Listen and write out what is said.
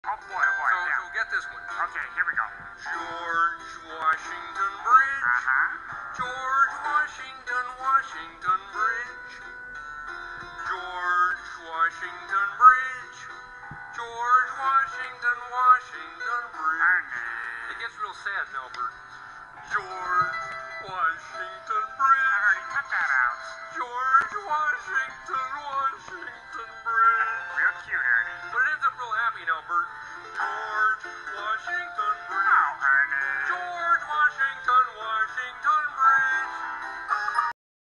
Oh boy, yeah. So get this one. Okay, here we go. George Washington Bridge. George Washington, Washington Bridge. George Washington Bridge. George Washington, Washington Bridge. Ernie. It gets real sad now, Bert. George Washington Bridge. Ernie, cut that out. George Washington, Washington Bridge. Real cute, Ernie. But it ends up real happy now, Bert. George Washington